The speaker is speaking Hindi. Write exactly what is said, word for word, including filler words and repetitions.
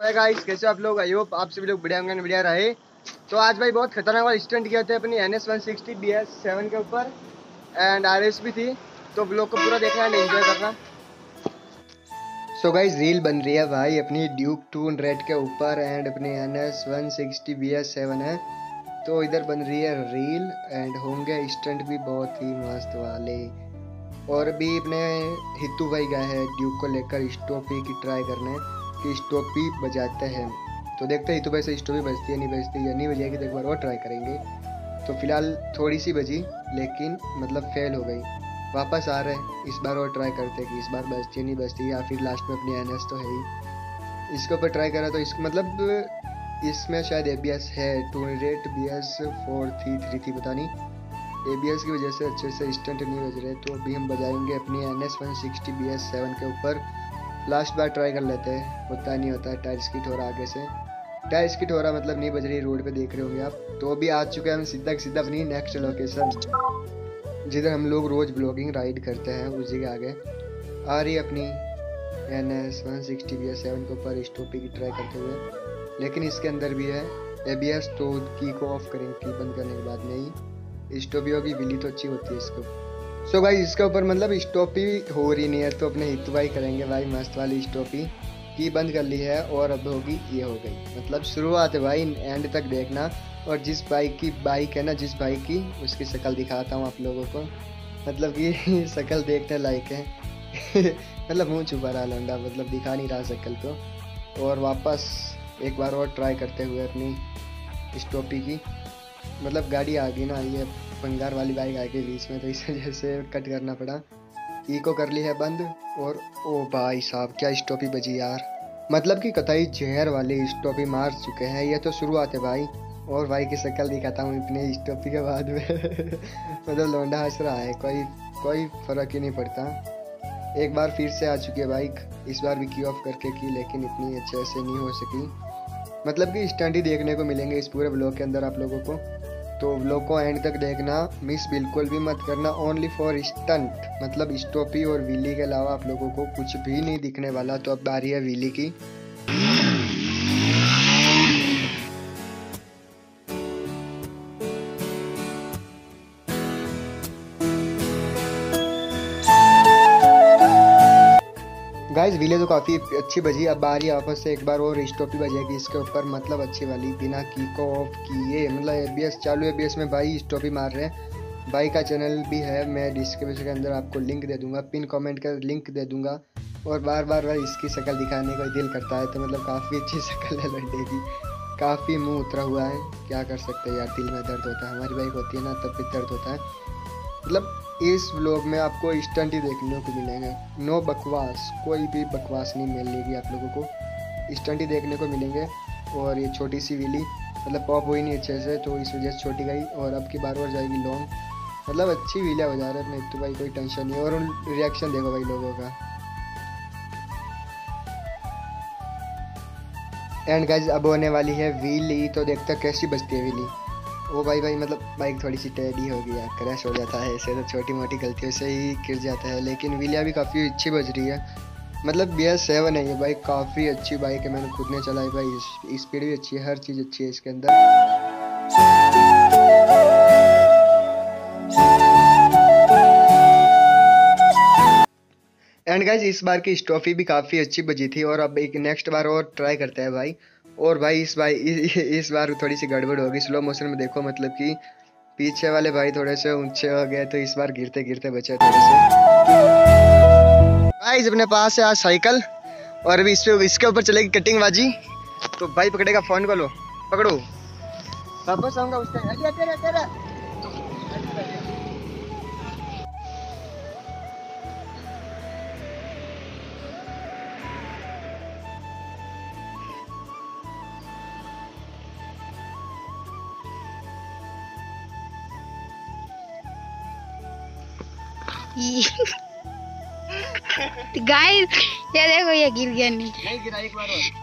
गाइस, कैसे आप लोग? आई होप आप सभी लोग बढ़िया होंगे, बढ़िया रहे। तो आज भाई बहुत खतरनाक वाला स्टंट किया था अपनी N S one sixty B S seven के ऊपर, एंड आर एस भी थी। तो ब्लॉग को पूरा देखना एंड एंजॉय करना। सो गाइस, रील बन रही है भाई अपनी ड्यूक टू हंड्रेड के ऊपर एंड अपनी N S one sixty B S seven है। तो इधर बन रही है रील एंड होंगे स्टंट भी बहुत ही मस्त वाले। और भी अपने हितू भाई गए हैं ड्यूक को लेकर स्टोपी की ट्राई करने कि स्टोपी बजाते हैं। तो देखते हैं हितू भाई से स्टोपी बजती है नहीं बजती, या नहीं बजेगी तो एक बार और ट्राई करेंगे। तो फिलहाल थोड़ी सी बजी लेकिन मतलब फेल हो गई। वापस आ रहे इस बार और ट्राई करते कि इस बार बजती है नहीं बजती, या फिर लास्ट में अपनी एन एस तो है ही। इसके ऊपर ट्राई करा तो इसको मतलब इसमें शायद ए बी एस है, two hundred B S four three three थी पता नहीं। ए बी एस की वजह से अच्छे से स्टंट नहीं बज रहे। तो अभी हम बजाएंगे अपनी N S one sixty B S seven के ऊपर। लास्ट बार ट्राई कर लेते हैं, होता नहीं होता। टायर स्किट हो रहा आगे से, टायर स्किट हो रहा मतलब नहीं बज रही, रोड पे देख रहे होंगे आप। तो अभी आ चुके हैं हम सीधा सीधा अपनी नेक्स्ट लोकेशन, जिधर हम लोग रोज ब्लॉगिंग राइड करते हैं। उसी के आगे आ रही अपनी N S one sixty B S seven के ऊपर स्टोपी की ट्राई करते हुए। लेकिन इसके अंदर भी है ए बी एस, तो की को ऑफ करेंगे, की बंद करने के बाद नहीं। स्टोपी होगी विली तो अच्छी होती है इसको। सो so भाई इसके ऊपर मतलब स्टोपी हो रही नहीं है, तो अपने हितू भाई करेंगे भाई मस्त वाली स्टोपी। की बंद कर ली है और अब होगी ये हो गई। मतलब शुरुआत है भाई, एंड तक देखना। और जिस बाइक की बाइक है ना, जिस बाइक की, उसकी शक्ल दिखाता हूँ आप लोगों को। मतलब कि शक्ल देखने लायक है। मतलब मुंह छुपा रहा लौंडा, मतलब दिखा नहीं रहा शक्ल को। और वापस एक बार और ट्राई करते हुए अपनी स्टोपी की। मतलब गाड़ी आ गई ना, ये पंगार वाली बाइक आ गई बीच में, तो इस वजह से कट करना पड़ा। इको कर ली है बंद। और ओ भाई साहब क्या स्टोपी बजी यार, मतलब कि कतई जहर वाली स्टोपी मार चुके हैं। ये तो शुरुआत है भाई। और भाई की शक्ल दिखाता हूँ इतनी स्टोपी के बाद में। मतलब लौंडा हंस रहा है, कोई कोई फर्क ही नहीं पड़ता। एक बार फिर से आ चुकी है बाइक, इस बार भी की ऑफ करके की, लेकिन इतनी अच्छे से नहीं हो सकी। मतलब कि स्टंट ही देखने को मिलेंगे इस पूरे ब्लॉग के अंदर आप लोगों को। तो ब्लॉग को एंड तक देखना, मिस बिल्कुल भी मत करना। ओनली फॉर स्टंट, मतलब स्टोपी और व्हीली के अलावा आप लोगों को कुछ भी नहीं दिखने वाला। तो अब बारी है व्हीली की। गाइस व्हीले तो काफ़ी अच्छी बजी। अब बारी वापस से एक बार और स्टोपी बजेगी इसके ऊपर, मतलब अच्छी वाली बिना की को ऑफ किए। मतलब ए बी एस चालू, ए बी एस में भाई स्टोपी मार रहे हैं। भाई का चैनल भी है, मैं डिस्क्रिप्शन के अंदर आपको लिंक दे दूंगा, पिन कमेंट का लिंक दे दूंगा। और बार बार भाई इसकी शक्ल दिखाने का दिल करता है। तो मतलब काफ़ी अच्छी शक्ल है लड्डे की, काफ़ी मुँह उतरा हुआ है। क्या कर सकते हैं यार, दिल में दर्द होता है। हमारी बाइक होती है ना तब भी दर्द होता है। मतलब इस व्लॉग में आपको स्टंट ही देखने को मिलेंगे, नो बकवास, कोई भी बकवास नहीं मिलेगी आप लोगों को। स्टंट ही देखने को मिलेंगे। और ये छोटी सी व्हीली मतलब पॉप हुई नहीं अच्छे से, तो इस वजह से छोटी गई। और अब की बार और जाएगी लॉन्ग। मतलब अच्छी व्हीलियाँ बजा रहे हैं तो भाई कोई टेंशन नहीं। और रिएक्शन देखो भाई लोगों का। एंड गाइस अब होने वाली है व्हीली, तो देखते हैं कैसी बजती है व्हीली। ओ भाई भाई मतलब बाइक थोड़ी सी टेढ़ी हो गई है, क्रैश हो जाता है ऐसे, तो छोटी मोटी गलतियों से ही गिर जाता है। लेकिन व्हीलियाँ भी काफ़ी अच्छी बज रही है। मतलब बी एस सेवन है ये बाइक, काफ़ी अच्छी बाइक है। मैंने खुद ने चलाई भाई, स्पीड भी अच्छी है, हर चीज़ अच्छी है इसके अंदर। एंड गाइस इस बार की स्टोपी भी काफ़ी अच्छी बजी थी। और अब एक नेक्स्ट बार और ट्राई करते हैं भाई। और भाई इस भाई इस बार थोड़ी सी गड़बड़ होगी, स्लो मोशन में देखो। मतलब कि पीछे वाले भाई थोड़े से ऊंचे हो गए, तो इस बार गिरते गिरते बचे थोड़े से। भाई अपने पास है आज साइकिल, और अभी इस पे इसके ऊपर चलेगी कटिंग बाजी। तो भाई पकड़ेगा फोन को, लो पकड़ो, वापस आऊंगा उसका। अरे तेरा तेरा गाइस ये देखो, ये गिर गया। नहीं नहीं गिरा, एक बार और।